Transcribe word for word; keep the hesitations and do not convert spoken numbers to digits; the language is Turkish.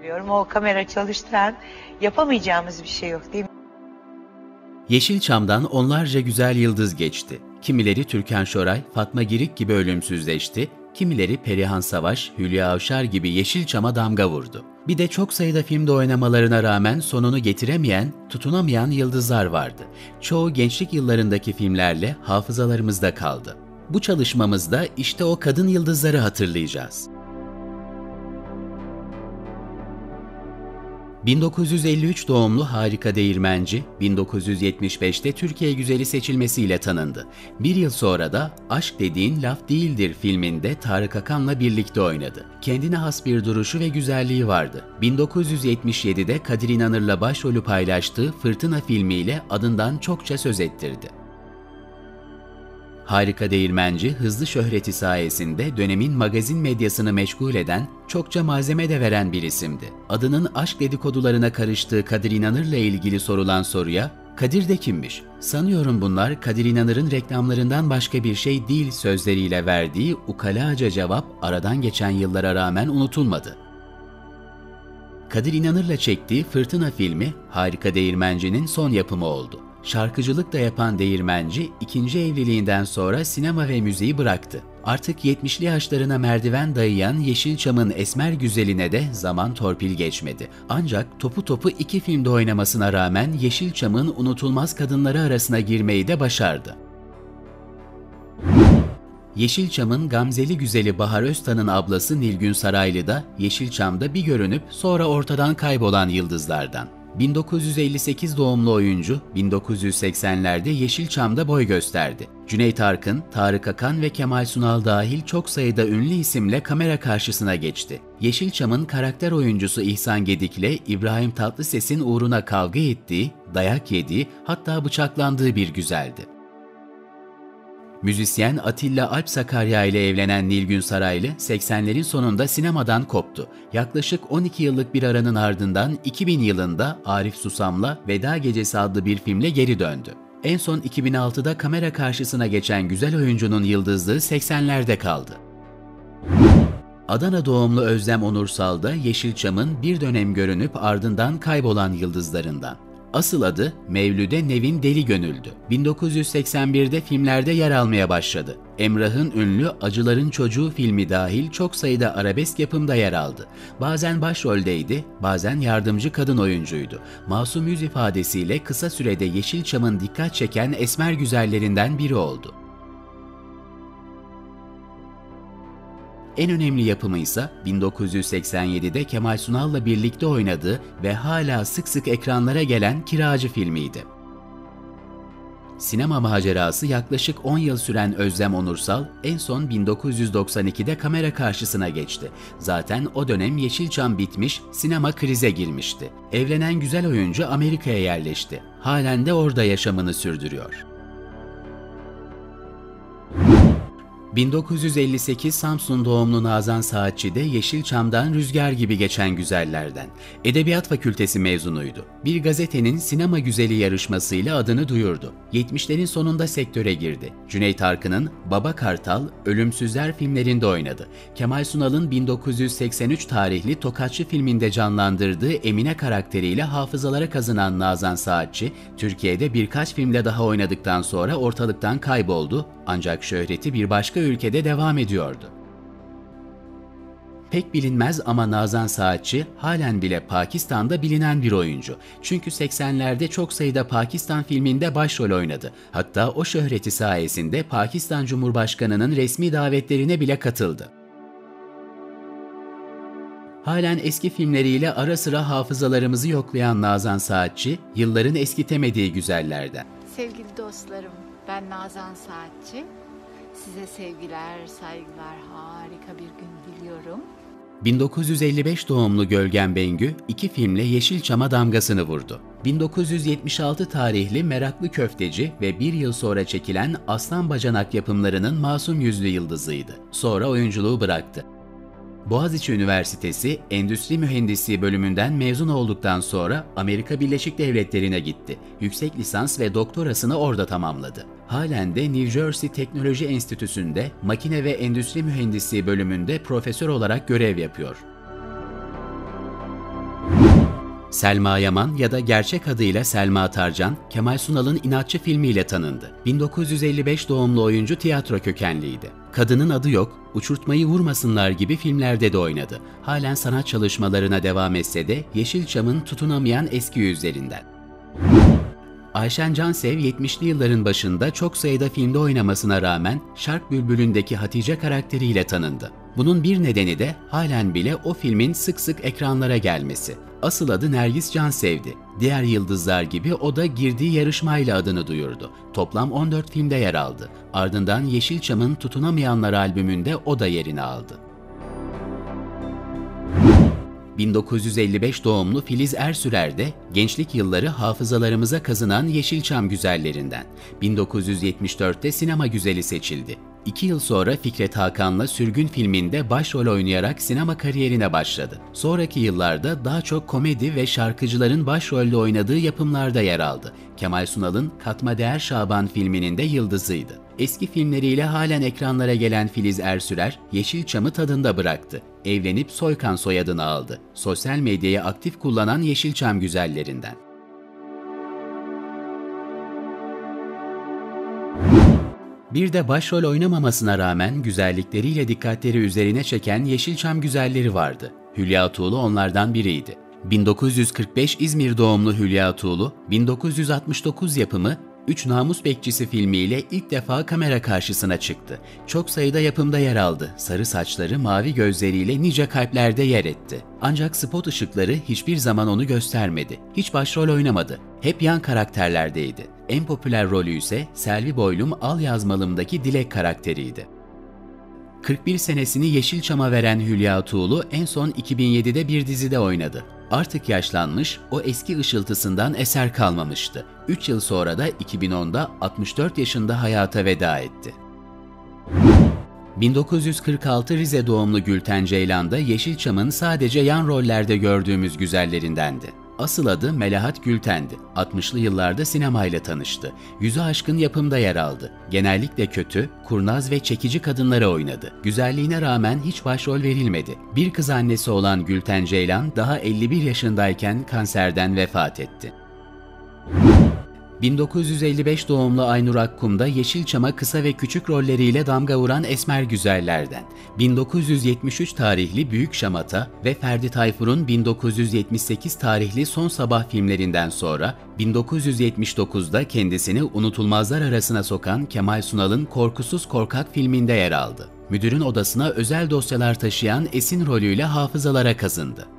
söylüyorum. O kamera çalıştıran yapamayacağımız bir şey yok değil mi? Yeşilçam'dan onlarca güzel yıldız geçti. Kimileri Türkan Şoray, Fatma Girik gibi ölümsüzleşti, kimileri Perihan Savaş, Hülya Avşar gibi Yeşilçam'a damga vurdu. Bir de çok sayıda filmde oynamalarına rağmen sonunu getiremeyen, tutunamayan yıldızlar vardı. Çoğu gençlik yıllarındaki filmlerle hafızalarımızda kaldı. Bu çalışmamızda işte o kadın yıldızları hatırlayacağız. bin dokuz yüz elli üç doğumlu Harika Değirmenci, bin dokuz yüz yetmiş beşte Türkiye Güzeli seçilmesiyle tanındı. Bir yıl sonra da Aşk Dediğin Laf Değildir filminde Tarık Akan'la birlikte oynadı. Kendine has bir duruşu ve güzelliği vardı. bin dokuz yüz yetmiş yedide Kadir İnanır'la başrolü paylaştığı Fırtına filmiyle adından çokça söz ettirdi. Harika Değirmenci, hızlı şöhreti sayesinde dönemin magazin medyasını meşgul eden, çokça malzeme de veren bir isimdi. Adının aşk dedikodularına karıştığı Kadir İnanır'la ilgili sorulan soruya, "Kadir de kimmiş? Sanıyorum bunlar Kadir İnanır'ın reklamlarından başka bir şey değil" sözleriyle verdiği ukalaca cevap aradan geçen yıllara rağmen unutulmadı. Kadir İnanır'la çektiği Fırtına filmi, Harika Değirmenci'nin son yapımı oldu. Şarkıcılık da yapan Değirmenci, ikinci evliliğinden sonra sinema ve müziği bıraktı. Artık yetmişli yaşlarına merdiven dayayan Yeşilçam'ın esmer güzeline de zaman torpil geçmedi. Ancak topu topu iki filmde oynamasına rağmen Yeşilçam'ın unutulmaz kadınları arasına girmeyi de başardı. Yeşilçam'ın gamzeli güzeli Bahar Öztan'ın ablası Nilgün Saraylı da Yeşilçam'da bir görünüp sonra ortadan kaybolan yıldızlardan. bin dokuz yüz elli sekiz doğumlu oyuncu, bin dokuz yüz seksenlerde Yeşilçam'da boy gösterdi. Cüneyt Arkın, Tarık Akan ve Kemal Sunal dahil çok sayıda ünlü isimle kamera karşısına geçti. Yeşilçam'ın karakter oyuncusu İhsan Gedik'le İbrahim Tatlıses'in uğruna kavga ettiği, dayak yediği, hatta bıçaklandığı bir güzeldi. Müzisyen Atilla Alp Sakarya ile evlenen Nilgün Saraylı, seksenlerin sonunda sinemadan koptu. Yaklaşık on iki yıllık bir aranın ardından iki bin yılında Arif Susam'la Veda Gecesi adlı bir filmle geri döndü. En son iki bin altıda kamera karşısına geçen güzel oyuncunun yıldızlığı seksenlerde kaldı. Adana doğumlu Özlem Onursal da Yeşilçam'ın bir dönem görünüp ardından kaybolan yıldızlarından. Asıl adı Mevlüde Nevin Deli Gönül'dü. bin dokuz yüz seksen birde filmlerde yer almaya başladı. Emrah'ın ünlü Acıların Çocuğu filmi dahil çok sayıda arabesk yapımda yer aldı. Bazen başroldeydi, bazen yardımcı kadın oyuncuydu. Masum yüz ifadesiyle kısa sürede Yeşilçam'ın dikkat çeken esmer güzellerinden biri oldu. En önemli yapımı ise bin dokuz yüz seksen yedide Kemal Sunal'la birlikte oynadığı ve hala sık sık ekranlara gelen Kiracı filmiydi. Sinema macerası yaklaşık on yıl süren Özlem Onursal en son bin dokuz yüz doksan ikide kamera karşısına geçti. Zaten o dönem Yeşilçam bitmiş, sinema krize girmişti. Evlenen güzel oyuncu Amerika'ya yerleşti. Halen de orada yaşamını sürdürüyor. bin dokuz yüz elli sekiz Samsun doğumlu Nazan Saatçi de Yeşilçam'dan rüzgar gibi geçen güzellerden. Edebiyat Fakültesi mezunuydu. Bir gazetenin sinema güzeli yarışmasıyla adını duyurdu. yetmişlerin sonunda sektöre girdi. Cüneyt Arkın'ın Baba Kartal, Ölümsüzler filmlerinde oynadı. Kemal Sunal'ın bin dokuz yüz seksen üç tarihli Tokatçı filminde canlandırdığı Emine karakteriyle hafızalara kazınan Nazan Saatçi, Türkiye'de birkaç filmde daha oynadıktan sonra ortalıktan kayboldu, ancak şöhreti bir başka ülkede devam ediyordu. Pek bilinmez ama Nazan Saatçi halen bile Pakistan'da bilinen bir oyuncu. Çünkü seksenlerde çok sayıda Pakistan filminde başrol oynadı. Hatta o şöhreti sayesinde Pakistan Cumhurbaşkanı'nın resmi davetlerine bile katıldı. Halen eski filmleriyle ara sıra hafızalarımızı yoklayan Nazan Saatçi, yılların eskitemediği güzellerden. Sevgili dostlarım, ben Nazan Saatçi. Size sevgiler, saygılar, harika bir gün diliyorum. bin dokuz yüz elli beş doğumlu Gölgen Bengü, iki filmle Yeşilçam'a damgasını vurdu. bin dokuz yüz yetmiş altı tarihli Meraklı Köfteci ve bir yıl sonra çekilen Aslan Bacanak yapımlarının masum yüzlü yıldızıydı. Sonra oyunculuğu bıraktı. Boğaziçi Üniversitesi Endüstri Mühendisliği bölümünden mezun olduktan sonra Amerika Birleşik Devletleri'ne gitti. Yüksek lisans ve doktorasını orada tamamladı. Halen de New Jersey Teknoloji Enstitüsü'nde Makine ve Endüstri Mühendisliği bölümünde profesör olarak görev yapıyor. Selma Yaman ya da gerçek adıyla Selma Tarcan, Kemal Sunal'ın İnatçı filmiyle tanındı. bin dokuz yüz elli beş doğumlu oyuncu tiyatro kökenliydi. Kadının Adı Yok, Uçurtmayı Vurmasınlar gibi filmlerde de oynadı. Halen sanat çalışmalarına devam etse de Yeşilçam'ın tutunamayan eski yüzlerinden. Ayşen Cansev yetmişli yılların başında çok sayıda filmde oynamasına rağmen Şark Bülbülü'ndeki Hatice karakteriyle tanındı. Bunun bir nedeni de halen bile o filmin sık sık ekranlara gelmesi. Asıl adı Nergis Cansev'di. Diğer yıldızlar gibi o da girdiği yarışmayla adını duyurdu. Toplam on dört filmde yer aldı. Ardından Yeşilçam'ın Tutunamayanlar albümünde o da yerini aldı. bin dokuz yüz elli beş doğumlu Filiz Ersürer de gençlik yılları hafızalarımıza kazınan Yeşilçam güzellerinden. bin dokuz yüz yetmiş dörtte sinema güzeli seçildi. İki yıl sonra Fikret Hakan'la Sürgün filminde başrol oynayarak sinema kariyerine başladı. Sonraki yıllarda daha çok komedi ve şarkıcıların başrolle oynadığı yapımlarda yer aldı. Kemal Sunal'ın Katma Değer Şaban filminin de yıldızıydı. Eski filmleriyle halen ekranlara gelen Filiz Ersürer, Yeşilçam'ı tadında bıraktı. Evlenip Soykan soyadını aldı. Sosyal medyayı aktif kullanan Yeşilçam güzellerinden. Bir de başrol oynamamasına rağmen güzellikleriyle dikkatleri üzerine çeken Yeşilçam güzelleri vardı. Hülya Tuğlu onlardan biriydi. bin dokuz yüz kırk beş İzmir doğumlu Hülya Tuğlu, bin dokuz yüz altmış dokuz yapımı Üç Namus Bekçisi filmiyle ilk defa kamera karşısına çıktı. Çok sayıda yapımda yer aldı. Sarı saçları, mavi gözleriyle nice kalplerde yer etti. Ancak spot ışıkları hiçbir zaman onu göstermedi. Hiç başrol oynamadı. Hep yan karakterlerdeydi. En popüler rolü ise Selvi Boylum Al Yazmalım'daki Dilek karakteriydi. kırk bir senesini Yeşilçam'a veren Hülya Tuğlu en son iki bin yedide bir dizide oynadı. Artık yaşlanmış, o eski ışıltısından eser kalmamıştı. üç yıl sonra da iki bin onda altmış dört yaşında hayata veda etti. bin dokuz yüz kırk altı Rize doğumlu Gülten Ceylan da Yeşilçam'ın sadece yan rollerde gördüğümüz güzellerindendi. Asıl adı Melahat Gülten'di. altmışlı yıllarda sinemayla tanıştı. Yüzü aşkın yapımda yer aldı. Genellikle kötü, kurnaz ve çekici kadınlara oynadı. Güzelliğine rağmen hiç başrol verilmedi. Bir kız annesi olan Gülten Ceylan daha elli bir yaşındayken kanserden vefat etti. bin dokuz yüz elli beş doğumlu Aynur Akkum da Yeşilçam'a kısa ve küçük rolleriyle damga vuran esmer güzellerden. bin dokuz yüz yetmiş üç tarihli Büyük Şamata ve Ferdi Tayfur'un bin dokuz yüz yetmiş sekiz tarihli Son Sabah filmlerinden sonra bin dokuz yüz yetmiş dokuzda kendisini unutulmazlar arasına sokan Kemal Sunal'ın Korkusuz Korkak filminde yer aldı. Müdürün odasına özel dosyalar taşıyan Esin rolüyle hafızalara kazındı.